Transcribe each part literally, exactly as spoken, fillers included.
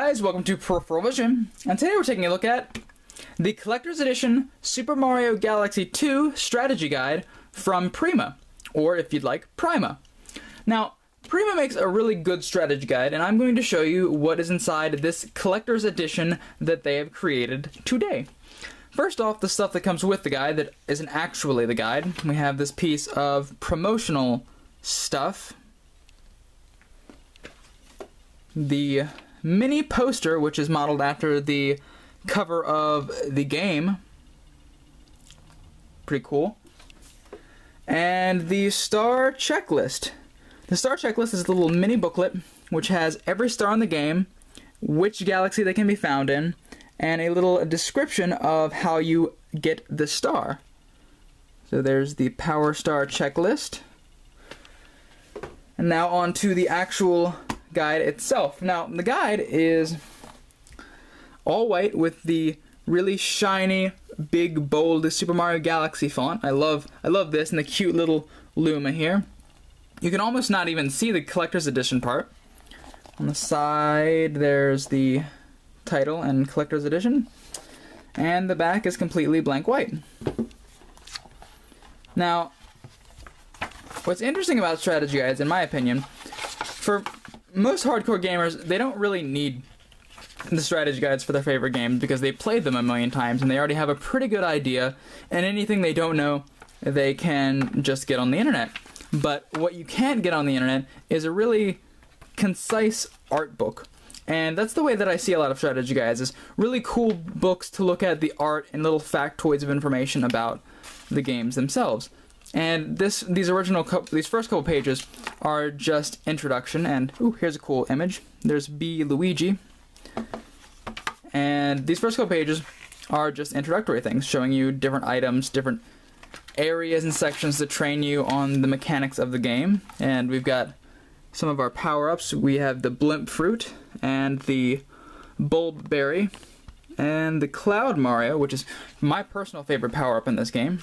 guys, welcome to Peripheral Vision, and today we're taking a look at the Collector's Edition Super Mario Galaxy two Strategy Guide from Prima, or if you'd like, Prima. Now, Prima makes a really good strategy guide, and I'm going to show you what is inside this Collector's Edition that they have created today. First off, the stuff that comes with the guide that isn't actually the guide. We have this piece of promotional stuff. The mini poster, which is modeled after the cover of the game. Pretty cool. And the star checklist. The star checklist is a little mini booklet which has every star in the game, which galaxy they can be found in, and a little description of how you get the star. So there's the Power Star checklist. And now on to the actual guide itself. Now, the guide is all white with the really shiny, big, bold Super Mario Galaxy font. I love I love this, and the cute little Luma here. You can almost not even see the Collector's Edition part. On the side, there's the title and Collector's Edition, and the back is completely blank white. Now, what's interesting about strategy guides, in my opinion, for most hardcore gamers, they don't really need the strategy guides for their favorite games because they played them a million times and they already have a pretty good idea, and anything they don't know, they can just get on the internet. But what you can't get on the internet is a really concise art book. And that's the way that I see a lot of strategy guides, is really cool books to look at the art and little factoids of information about the games themselves. And this, these original, these first couple pages are just introduction, and ooh, here's a cool image. There's B. Luigi. And these first couple pages are just introductory things, showing you different items, different areas and sections to train you on the mechanics of the game. And we've got some of our power-ups. We have the Blimp Fruit, and the Bulb Berry, and the Cloud Mario, which is my personal favorite power-up in this game.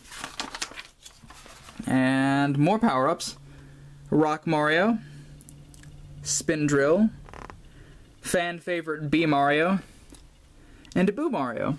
And more power-ups. Rock Mario, Spin Drill, fan favorite B Mario, and a Boo Mario.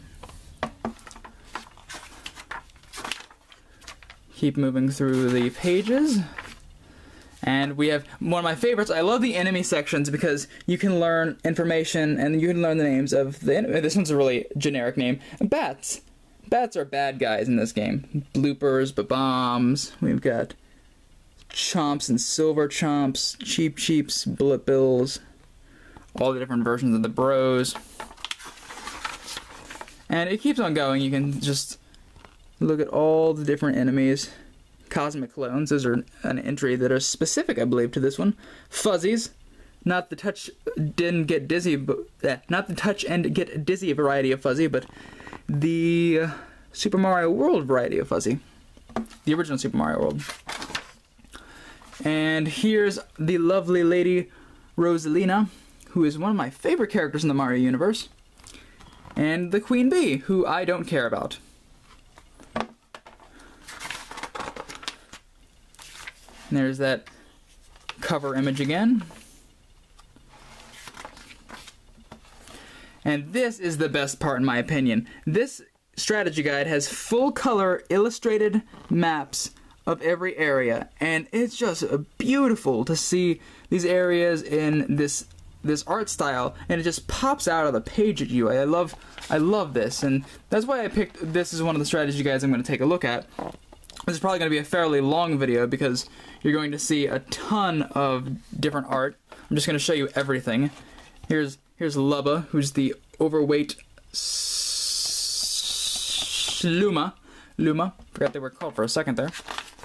Keep moving through the pages. And we have one of my favorites. I love the enemy sections because you can learn information and you can learn the names of the enemy. This one's a really generic name. Bats. Bats are bad guys in this game. Bloopers, bombs. We've got Chomps and Silver Chomps, Cheep Cheeps, Bullet Bills, all the different versions of the Bros. And it keeps on going. You can just look at all the different enemies. Cosmic Clones, those are an entry that are specific, I believe, to this one. Fuzzies, not the touch didn't get dizzy, but eh, not the touch and get dizzy variety of Fuzzy, but the uh, Super Mario World variety of Fuzzy, the original Super Mario World. And here's the lovely lady Rosalina, who is one of my favorite characters in the Mario universe, and the Queen Bee, who I don't care about. And there's that cover image again. And this is the best part, in my opinion. This strategy guide has full color illustrated maps of every area, and it's just beautiful to see these areas in this this art style, and it just pops out of the page at you. I love I love this, and that's why I picked this as one of the strategy guides I'm going to take a look at. This is probably going to be a fairly long video because you're going to see a ton of different art. I'm just going to show you everything. Here's here's Lubba, who's the overweight Luma. Luma. Forgot they were called for a second there.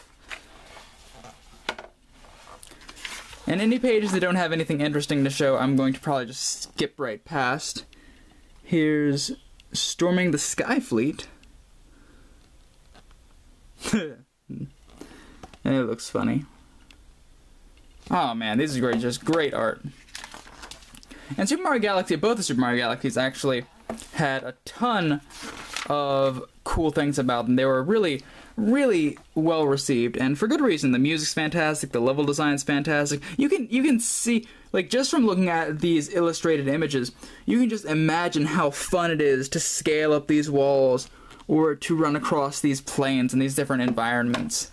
And any pages that don't have anything interesting to show, I'm going to probably just skip right past. Here's Storming the Sky Fleet. And it looks funny. Oh man, this is great, just great art. And Super Mario Galaxy, both the Super Mario Galaxies actually had a ton of cool things about them. They were really really well received, and for good reason. The music's fantastic, the level design's fantastic. You can you can see, like, just from looking at these illustrated images, you can just imagine how fun it is to scale up these walls or to run across these planes and these different environments.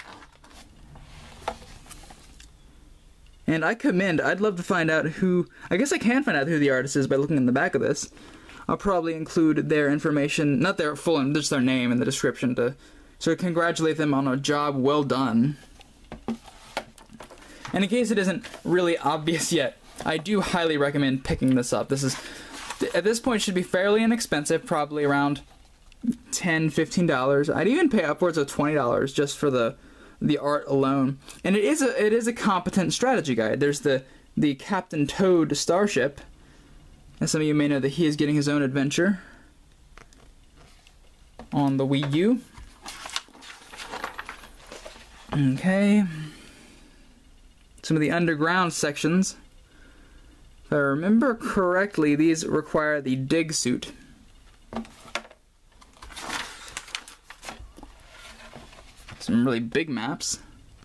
And I commend, I'd love to find out who, I guess I can find out who the artist is by looking in the back of this. I'll probably include their information, not their full, just their name in the description to sort of congratulate them on a job well done. And in case it isn't really obvious yet, I do highly recommend picking this up. This is, at this point, should be fairly inexpensive, probably around ten dollars, fifteen dollars. I'd even pay upwards of twenty dollars just for the the art alone. And it is a it is a competent strategy guide. There's the the Captain Toad starship. As some of you may know, that he is getting his own adventure on the Wii U. Okay. Some of the underground sections. If I remember correctly, these require the dig suit. Some really big maps.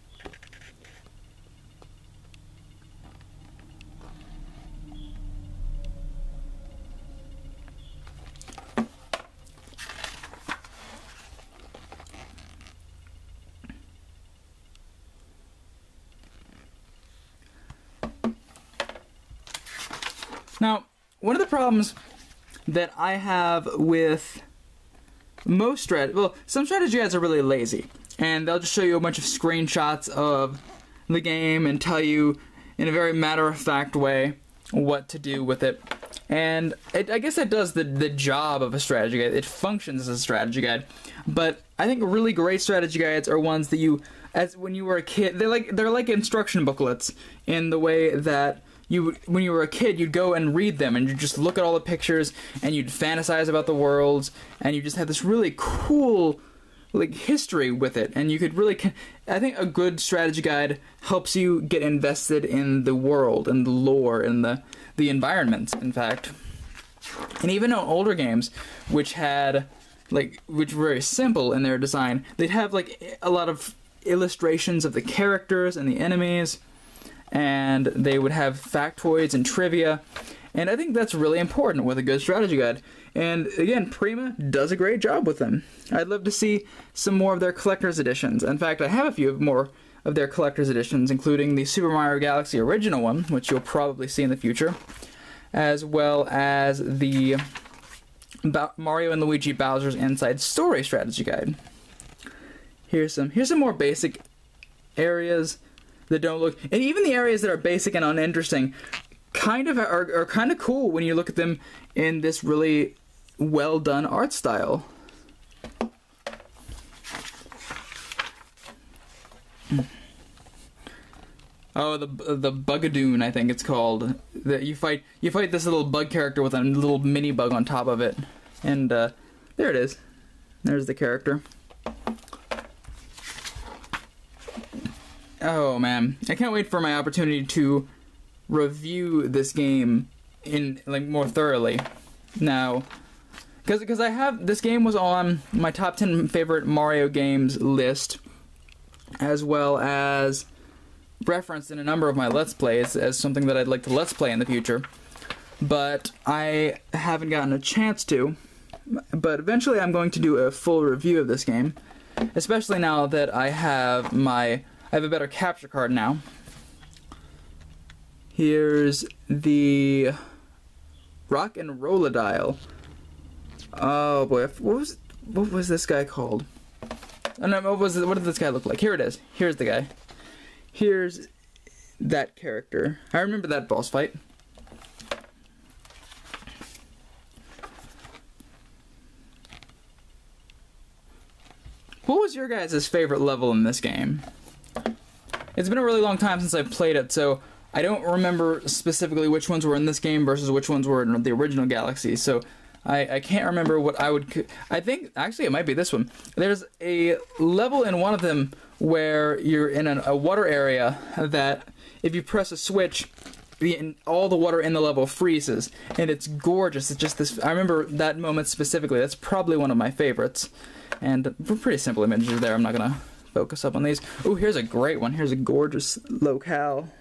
Now, one of the problems that I have with most strat, well, some strategy guides are really lazy, and they'll just show you a bunch of screenshots of the game and tell you in a very matter-of-fact way what to do with it. And it, I guess that does the, the job of a strategy guide. It functions as a strategy guide. But I think really great strategy guides are ones that you, as when you were a kid, they're like they're like instruction booklets in the way that you, when you were a kid, you'd go and read them, and you'd just look at all the pictures, and you'd fantasize about the worlds, and you just have this really cool, like, history with it. And you could really, I think a good strategy guide helps you get invested in the world, and the lore, and the, the environments, in fact. And even on older games, which had, like, which were very simple in their design, they'd have, like, a lot of illustrations of the characters and the enemies, and they would have factoids and trivia, and I think that's really important with a good strategy guide. And again, Prima does a great job with them. I'd love to see some more of their collector's editions. In fact, I have a few more of their collector's editions, including the Super Mario Galaxy original one, which you'll probably see in the future, as well as the Ba- Mario and Luigi Bowser's Inside Story strategy guide. Here's some here's some more basic areas that don't look, and even the areas that are basic and uninteresting kind of are, are kind of cool when you look at them in this really well done art style. Oh, the the Bugadoon, I think it's called. That you fight you fight this little bug character with a little mini bug on top of it, and uh, there it is. There's the character. Oh man, I can't wait for my opportunity to review this game in, like, more thoroughly. Now, because because I have, this game was on my top ten favorite Mario games list, as well as referenced in a number of my Let's Plays as something that I'd like to Let's Play in the future. But I haven't gotten a chance to. But eventually I'm going to do a full review of this game, especially now that I have my I have a better capture card now. Here's the Rock and Roll-a-Dial. Oh boy, what was what was this guy called? Oh, no, what was it, what did this guy look like? Here it is. Here's the guy. Here's that character. I remember that boss fight. What was your guys' favorite level in this game? It's been a really long time since I've played it, so I don't remember specifically which ones were in this game versus which ones were in the original Galaxy, so I, I can't remember what I would... I think, actually, it might be this one. There's a level in one of them where you're in an, a water area that, if you press a switch, the, all the water in the level freezes, and it's gorgeous. It's just this... I remember that moment specifically. That's probably one of my favorites. And pretty simple images there. I'm not gonna focus up on these. Oh, here's a great one. Here's a gorgeous locale.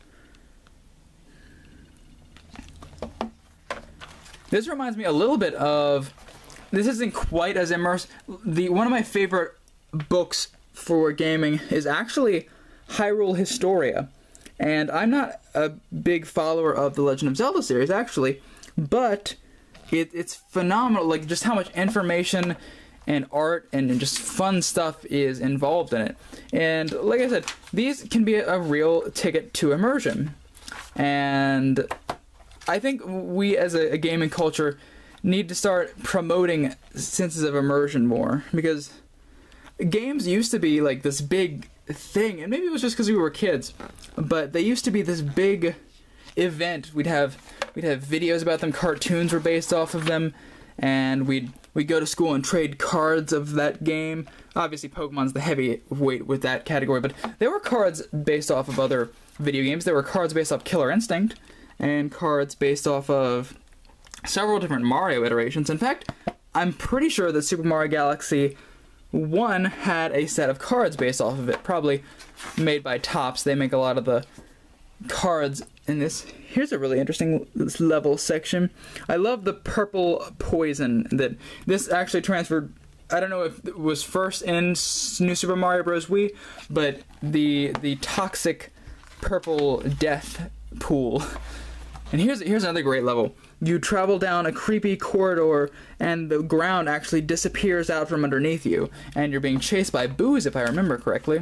This reminds me a little bit of, this isn't quite as immersive. The one of my favorite books for gaming is actually Hyrule Historia. And I'm not a big follower of the Legend of Zelda series, actually, but it, it's phenomenal, like just how much information and art and just fun stuff is involved in it. And like I said, these can be a real ticket to immersion. And I think we as a, a gaming culture need to start promoting senses of immersion more, because games used to be like this big thing, and maybe it was just because we were kids, but they used to be this big event. We'd have we'd have videos about them, cartoons were based off of them, and we'd we'd go to school and trade cards of that game. Obviously Pokemon's the heavyweight with that category, but there were cards based off of other video games. There were cards based off Killer Instinct, and cards based off of several different Mario iterations. In fact, I'm pretty sure that Super Mario Galaxy one had a set of cards based off of it, probably made by Topps. They make a lot of the cards in this. Here's a really interesting level section. I love the purple poison that this actually transferred. I don't know if it was first in New Super Mario Bros. Wii, but the the toxic purple death pool. And here's here's another great level. You travel down a creepy corridor, and the ground actually disappears out from underneath you, and you're being chased by boos, if I remember correctly.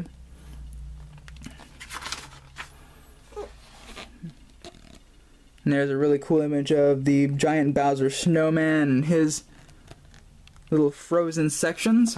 And there's a really cool image of the giant Bowser snowman and his little frozen sections.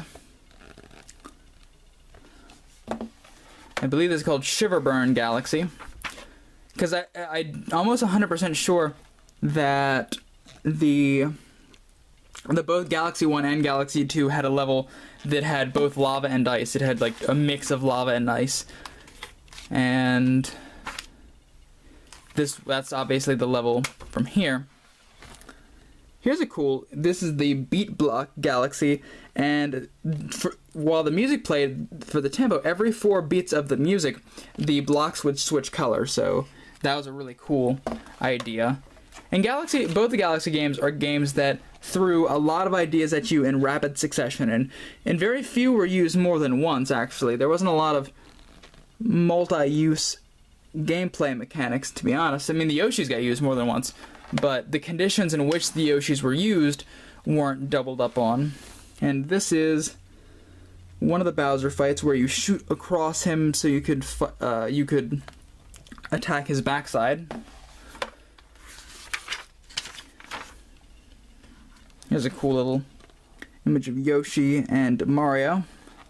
I believe this is called Shiverburn Galaxy, because I, I, I'm almost one hundred percent sure that the, the both Galaxy one and Galaxy two had a level that had both lava and ice. It had like a mix of lava and ice. And this that's obviously the level from here. Here's a cool, this is the Beat Block Galaxy, and for, while the music played for the tempo, every four beats of the music, the blocks would switch color, so that was a really cool idea. And Galaxy, both the Galaxy games are games that threw a lot of ideas at you in rapid succession, and, and very few were used more than once, actually. There wasn't a lot of multi-use gameplay mechanics, to be honest. I mean, the Yoshis got used more than once, but the conditions in which the Yoshis were used weren't doubled up on. And this is one of the Bowser fights where you shoot across him so you could uh, you could attack his backside. Here's a cool little image of Yoshi and Mario.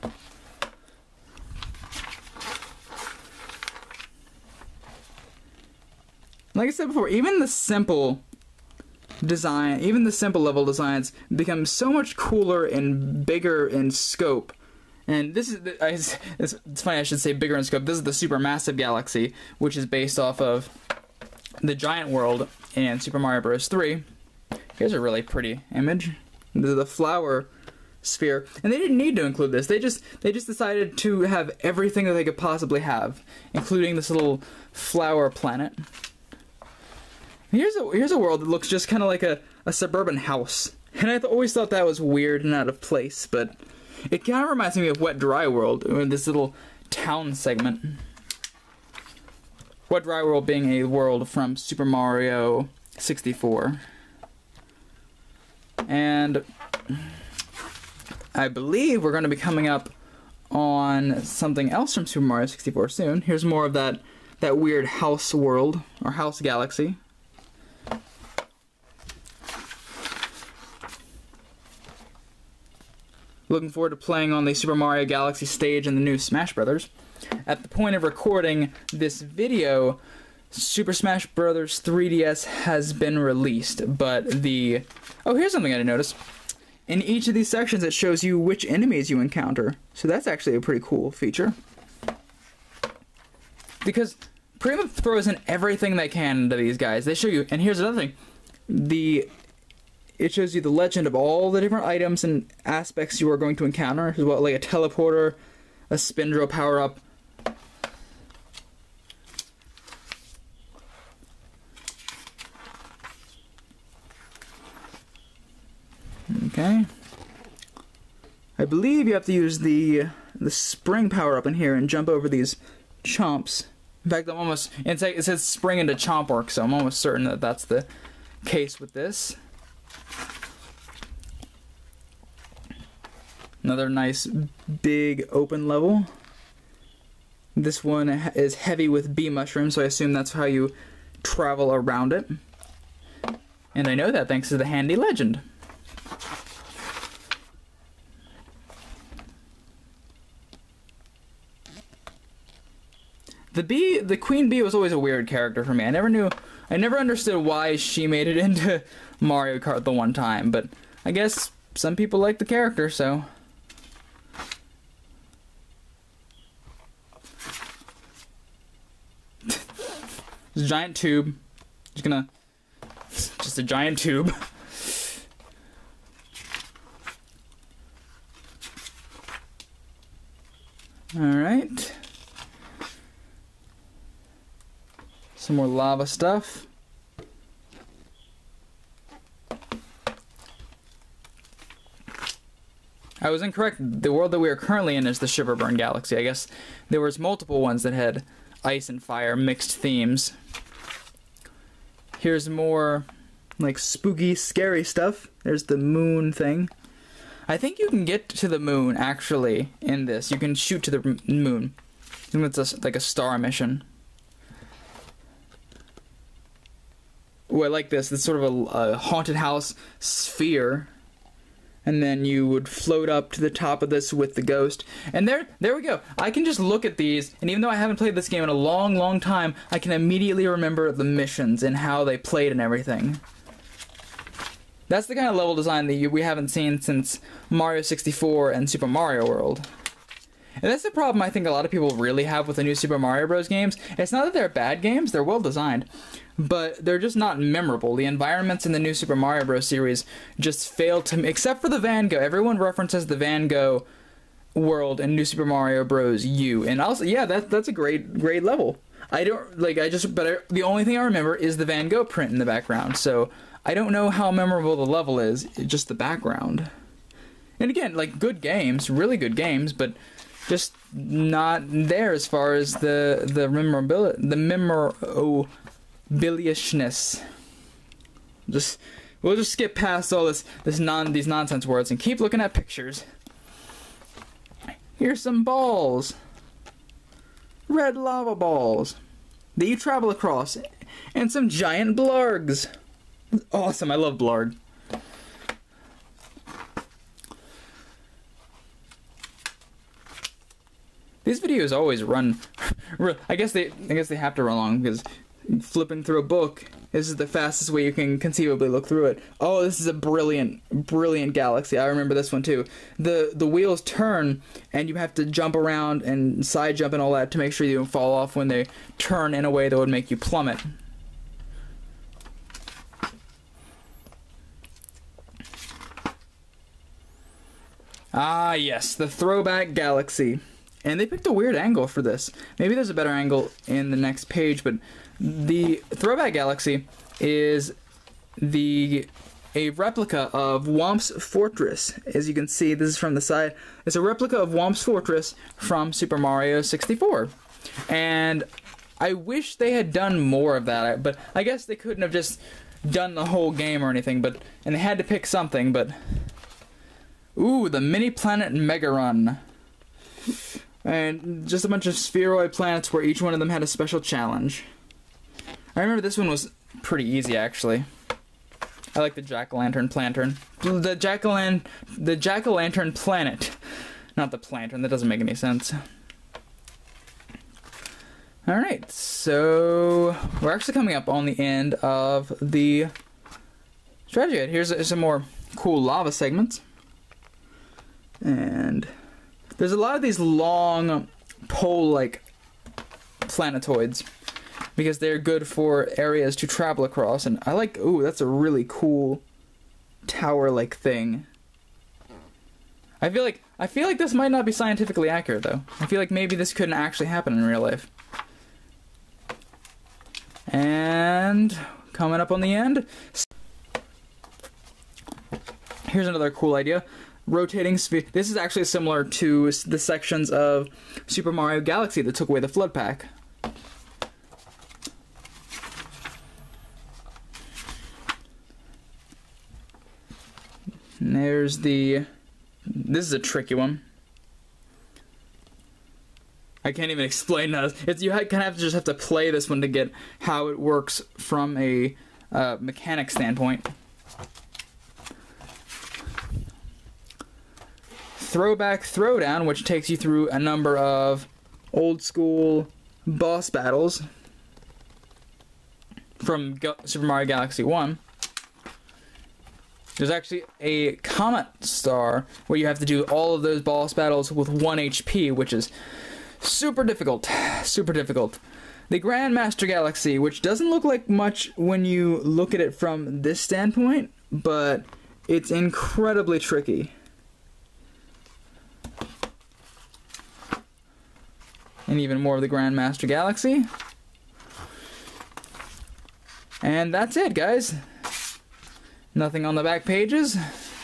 Like I said before, even the simple design, even the simple level designs become so much cooler and bigger in scope. And this is, the, I, it's, it's funny I should say bigger in scope. This is the Supermassive Galaxy, which is based off of the Giant World in Super Mario Bros. three. Here's a really pretty image. The, the flower sphere. And they didn't need to include this. They just they just decided to have everything that they could possibly have, including this little flower planet. Here's a here's a world that looks just kind of like a, a suburban house. And I th always thought that was weird and out of place, but it kind of reminds me of Wet Dry World, this little town segment. Wet Dry World being a world from Super Mario sixty-four. And I believe we're going to be coming up on something else from Super Mario sixty-four soon. Here's more of that, that weird house world, or house galaxy. Looking forward to playing on the Super Mario Galaxy stage in the new Smash Brothers. At the point of recording this video, Super Smash Bros. three D S has been released, but the... Oh, here's something I didn't notice. In each of these sections, it shows you which enemies you encounter. So that's actually a pretty cool feature. Because Prima throws in everything they can into these guys. They show you... And here's another thing. The... it shows you the legend of all the different items and aspects you are going to encounter, as well, like a teleporter, a spindrill power-up. Okay. I believe you have to use the the spring power-up in here and jump over these chomps. In fact, I'm almost, it's like, it says spring into chomp work, so I'm almost certain that that's the case with this. Another nice big open level. This one is heavy with bee mushrooms, so I assume that's how you travel around it. And I know that thanks to the handy legend. The bee, the queen bee was always a weird character for me. I never knew, I never understood why she made it into Mario Kart the one time, but I guess some people like the character, so. It's a giant tube. Just gonna, just a giant tube. All right. Some more lava stuff. I was incorrect. The world that we are currently in is the Shiverburn Galaxy. I guess there was multiple ones that had ice and fire mixed themes. Here's more like spooky, scary stuff. There's the moon thing. I think you can get to the moon actually in this. You can shoot to the moon. I think it's a, like a star mission. Ooh, I like this. It's sort of a, a haunted house sphere. And then you would float up to the top of this with the ghost. And there there we go. I can just look at these, and even though I haven't played this game in a long, long time, I can immediately remember the missions and how they played and everything. That's the kind of level design that you, we haven't seen since Mario sixty-four and Super Mario World. And that's the problem I think a lot of people really have with the new Super Mario Bros. Games. It's not that they're bad games, they're well designed, but they're just not memorable. The environments in the new Super Mario Bros. Series just fail to, except for the Van Gogh. Everyone references the Van Gogh world in New Super Mario Bros. U, and also, yeah, that that's a great great level. I don't like, I just, but I, the only thing I remember is the Van Gogh print in the background. So I don't know how memorable the level is, just the background. And again, like, good games, really good games, but just not there as far as the the memorability, the memorabiliousness. Just we'll just skip past all this this non these nonsense words and keep looking at pictures. Here's some balls, red lava balls that you travel across, and some giant blargs. Awesome, I love blarg. These videos always run. I guess they. I guess they have to run long because flipping through a book. This is the fastest way you can conceivably look through it. Oh, this is a brilliant, brilliant galaxy. I remember this one too. The the wheels turn, and you have to jump around and side jump and all that to make sure you don't fall off when they turn in a way that would make you plummet. Ah, yes, the Throwback Galaxy. And they picked a weird angle for this. Maybe there's a better angle in the next page, but the Throwback Galaxy is the a replica of Whomp's Fortress. As you can see, this is from the side. It's a replica of Whomp's Fortress from Super Mario sixty-four. And I wish they had done more of that, but I guess they couldn't have just done the whole game or anything, but and they had to pick something, but ooh, the Mini Planet Mega Run. And just a bunch of spheroid planets where each one of them had a special challenge. I remember this one was pretty easy, actually. I like the Jack-o'-lantern plantern. The Jack-o'-lantern, the Jack-o'-lantern planet. Not the plantern, that doesn't make any sense. Alright, so we're actually coming up on the end of the strategy guide. Here's some more cool lava segments. And there's a lot of these long pole-like planetoids because they're good for areas to travel across. And I like, ooh, that's a really cool tower-like thing. I feel like I feel like this might not be scientifically accurate, though. I feel like maybe this couldn't actually happen in real life. And coming up on the end, here's another cool idea. Rotating sphere. This is actually similar to the sections of Super Mario Galaxy that took away the Flood Pack. And there's the... This is a tricky one. I can't even explain that. It's, you kind of have to just have to play this one to get how it works from a uh, mechanic standpoint. Throwback Throwdown, which takes you through a number of old school boss battles from Go Super Mario Galaxy one. There's actually a Comet Star where you have to do all of those boss battles with one H P, which is super difficult. Super difficult. The Grandmaster Galaxy, which doesn't look like much when you look at it from this standpoint, but it's incredibly tricky. And even more of the Grandmaster Galaxy. And that's it, guys. Nothing on the back pages.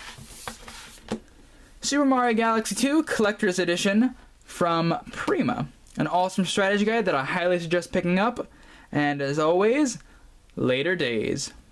Super Mario Galaxy two Collector's Edition from Prima. An awesome strategy guide that I highly suggest picking up. And as always, later days.